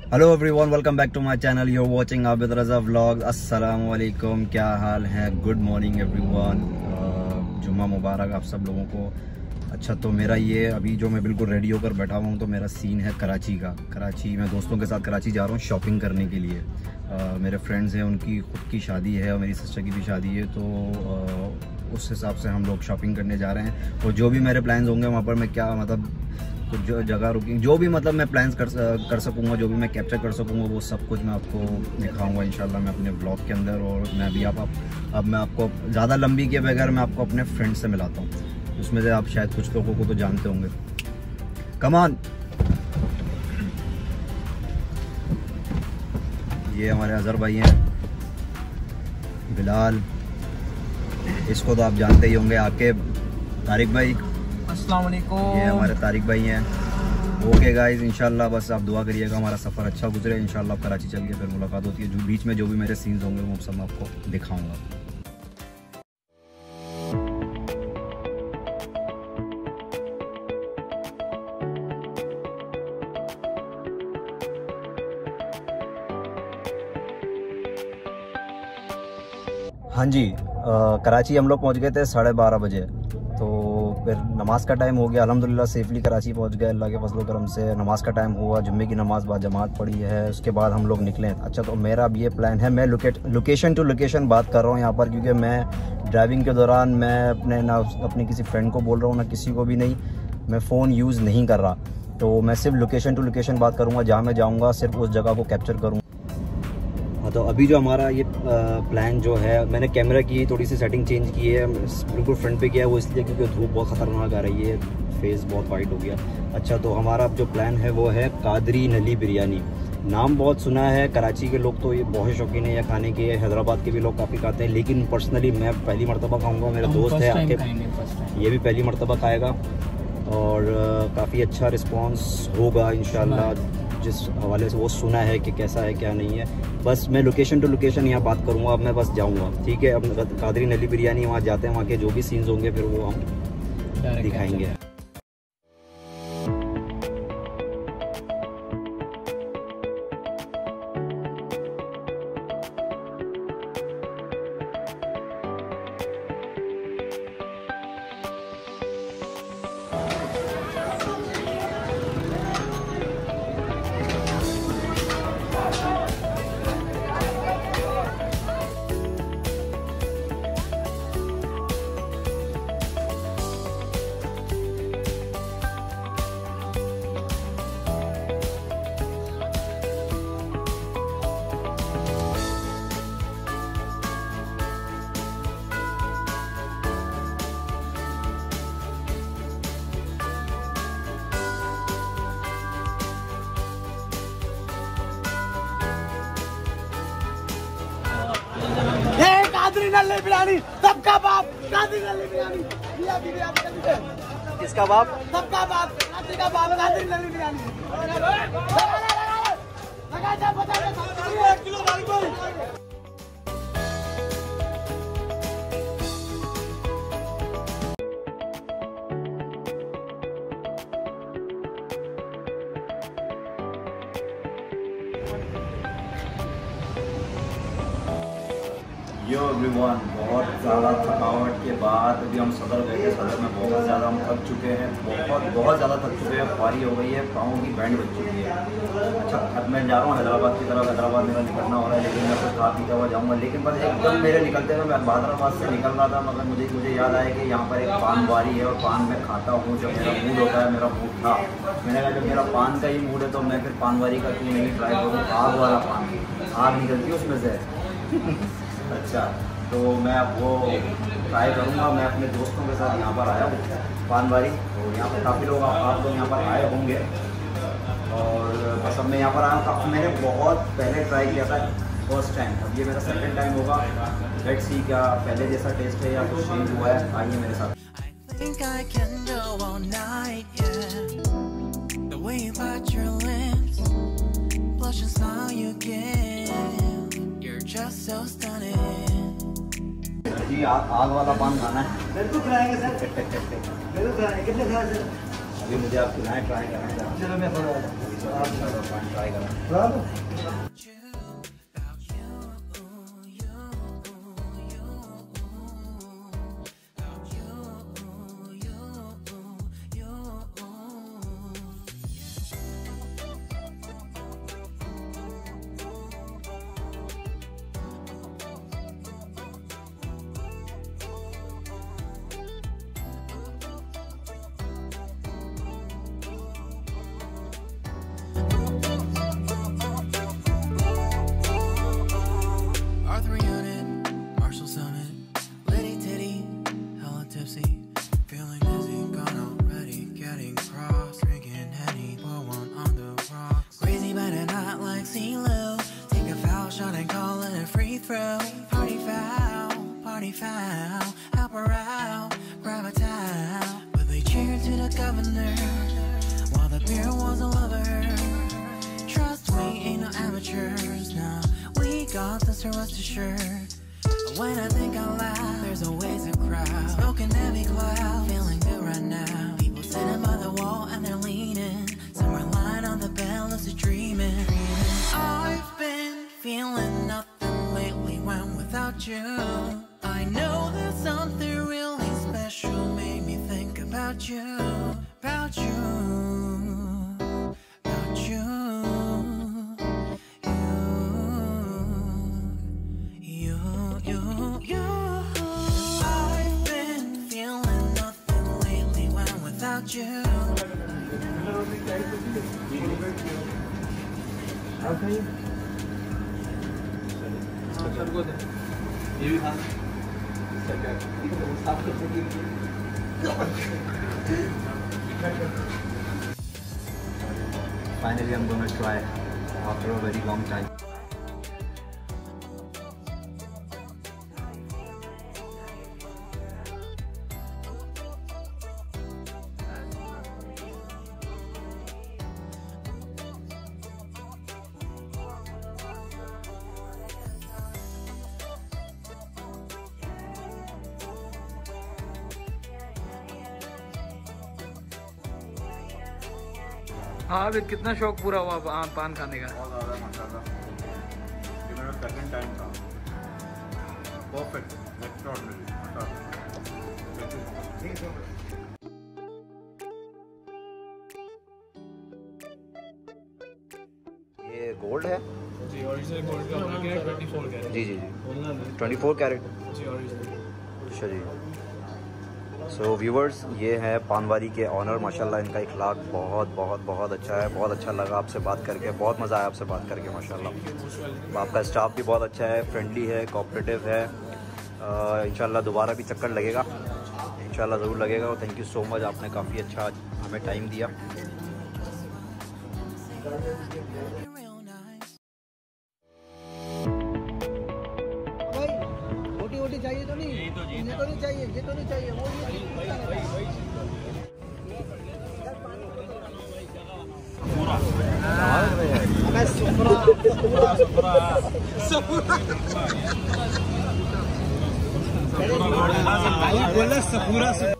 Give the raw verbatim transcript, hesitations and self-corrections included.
Hello everyone, welcome back to my channel. You are watching Abid Raza vlog. अस्सलाम वालेकुम, क्या हाल है? गुड मॉर्निंग एवरीवन, जुम्मा मुबारक आप सब लोगों को। अच्छा, तो मेरा ये अभी जो मैं बिल्कुल रेडी होकर बैठा हुआ हूँ, तो मेरा सीन है कराची का। कराची मैं दोस्तों के साथ कराची जा रहा हूँ शॉपिंग करने के लिए। uh, मेरे फ्रेंड्स हैं, उनकी खुद की शादी है और मेरी सिस्टर की भी शादी है, तो uh, उस हिसाब से हम लोग शॉपिंग करने जा रहे हैं। और जो भी मेरे प्लान्स होंगे वहाँ पर मैं क्या मतलब कुछ जो जगह रुकी, जो भी मतलब मैं प्लान्स कर कर सकूँगा, जो भी मैं कैप्चर कर सकूँगा, वो सब कुछ मैं आपको दिखाऊंगा इंशाल्लाह मैं अपने ब्लॉग के अंदर। और मैं अभी आप, आप अब मैं आपको ज़्यादा लंबी के बगैर मैं आपको अपने फ्रेंड से मिलाता हूँ। उसमें से आप शायद कुछ लोगों को तो जानते होंगे। कम ऑन, ये हमारे अजहर भाई हैं, बिलाल, इसको तो आप जानते ही होंगे, आपके तारिक भाई। अस्सलाम वालेकुम। ये हमारे तारिक भाई हैं। ओके गाइस, इंशाल्लाह बस आप दुआ करिएगा हमारा सफ़र अच्छा गुजरे। इंशाल्लाह कराची चल के फिर मुलाकात होती है। जो बीच में जो भी मेरे सीन्स होंगे वो सब मैं आपको दिखाऊंगा। हाँ जी, आ, कराची हम लोग पहुँच गए थे साढ़े बारह बजे। तो फिर नमाज का टाइम हो गया, अल्हम्दुलिल्लाह सेफली कराची पहुंच गए अल्लाह के फजल करम से। नमाज का टाइम हुआ, जुम्मे की नमाज बाद जमात पड़ी है, उसके बाद हम लोग निकले। अच्छा, तो मेरा अब ये प्लान है, मैं लोकेट लोकेशन टू लोकेशन बात कर रहा हूँ यहाँ पर, क्योंकि मैं ड्राइविंग के दौरान मैं अपने ना अपने किसी फ्रेंड को बोल रहा हूँ ना किसी को भी नहीं, मैं फ़ोन यूज़ नहीं कर रहा। तो मैं सिर्फ लोकेशन टू लोकेशन बात करूँगा, जहाँ मैं जाऊँगा सिर्फ उस जगह को कैप्चर करूँगा। तो अभी जो हमारा ये प्लान जो है, मैंने कैमरा की थोड़ी सी सेटिंग चेंज की है, बिल्कुल फ्रंट पे किया है, वो इसलिए क्योंकि धूप बहुत ख़तरनाक आ रही है, फेस बहुत वाइट हो गया। अच्छा, तो हमारा जो प्लान है वो है कादरी नली बिरयानी। नाम बहुत सुना है, कराची के लोग तो ये बहुत शौकीन है या खाने के, हैदराबाद के भी लोग काफ़ी खाते हैं, लेकिन पर्सनली मैं पहली मरतबा खाऊँगा। मेरा दोस्त है आपके, ये भी पहली मरतबा खाएगा और काफ़ी अच्छा रिस्पॉन्स होगा इंशाल्लाह, जिस हवाले से वो सुना है कि कैसा है क्या नहीं है। बस मैं लोकेशन टू लोकेशन यहाँ बात करूँगा, अब मैं बस जाऊँगा, ठीक है। अब कादरी नली बिरयानी वहाँ जाते हैं, वहाँ के जो भी सीन्स होंगे फिर वो हम दिखाएंगे। कादरी नली बिरयानी सबका बाप, कादरी नली बिरयानी, किसका बाप? सबका बाप, कादरी का बाप, कादरी नली बिरयानी। किलो यो एवरीवन, बहुत ज़्यादा थकावट के बाद अभी हम सदर गए थे। सदर में बहुत ज़्यादा हम थक चुके हैं, बहुत बहुत ज़्यादा थक चुके हैं, भारी हो गई है, पाँव की बैंड बज चुकी है। अच्छा, अब मैं जा रहा हूँ हैदराबाद की तरफ। हैदराबाद मेरा निकलना हो रहा है, लेकिन मैं कुछ खा पीता हुआ जाऊँगा। लेकिन बस एकदम मेरे निकलते हुए मैं हैदराबाद से निकल रहा था, मगर मुझे मुझे याद आया कि यहाँ पर एक पान वारी है और पान मैं खाता हूँ जब मेरा मूड होता है। मेरा मूड था, मैंने कहा जब मेरा पान का ही मूड है तो मैं फिर पान वारी का क्यों नहीं ट्राई करूँ। आग वाला पान, आग निकलती है उसमें से। अच्छा, तो मैं अब वो ट्राई करूँगा। मैं अपने दोस्तों के साथ यहाँ पर आया हूँ पानवारी, तो यहाँ पर काफ़ी लोग आप लोग यहाँ पर आए होंगे और बस अब मैं यहाँ पर आया हूँ। काफ़ी मैंने बहुत पहले ट्राई किया था फर्स्ट टाइम, अब ये मेरा सेकंड टाइम होगा। लेट्स सी क्या पहले जैसा टेस्ट है या कुछ चेंज हुआ है। आइए मेरे साथ। जी, आग आग वाला पान खाना है। बिल्कुल खिलाएंगे सर, बिल्कुल खिलाएंगे। कितने खिलाए सर? अभी मुझे आप खिलाएं, ट्राई करना है। चलो मैं थोड़ा ट्राई करा। Party foul, party foul, help her out, grab a towel. But they cheered to the governor while the beer was a lover. Trust we ain't no amateurs, nah, we got this, so rest assured. When I think out loud, there's always a crowd smoking heavy cloud, feeling good right now. People sitting by the wall and they're leaning, some are lying on the bed, lucid dreaming. I've been feeling nothing lately when without you. I know that something really special made me think about you, about you, about you, you, you, you, you. I've been feeling nothing lately when without you. Okay. ये भी था Finally, I'm gonna try after a very long time. हाँ अभी कितना शौक पूरा हुआ पा, पान खाने का? बहुत ज़्यादा माशाल्लाह। ये मेरा सेकंड टाइम था। परफेक्ट, एक्स्ट्राऑर्डिनरी माशाल्लाह। ये गोल्ड है जी, ओरिजिनल गोल्ड का बना के चौबीस कैरेट। जी जी जी चौबीस कैरेट। जी ओरिजिनल। अच्छा जी। सो व्यूवर्स, ये है पानवारी के ऑनर। माशाल्लाह इनका इखलाक बहुत बहुत बहुत अच्छा है। बहुत अच्छा लगा आपसे बात करके, बहुत मज़ा आया आपसे बात करके माशाल्लाह। आपका स्टाफ भी बहुत अच्छा है, फ्रेंडली है, कोऑपरेटिव है। इंशाल्लाह दोबारा भी चक्कर लगेगा, इंशाल्लाह ज़रूर लगेगा। और थैंक यू सो मच, आपने काफ़ी अच्छा हमें टाइम दिया। रोटी वोटी चाहिए तो नहीं, ये तो नहीं चाहिए, ये तो नहीं चाहिए, वो ये बोला सपूरा।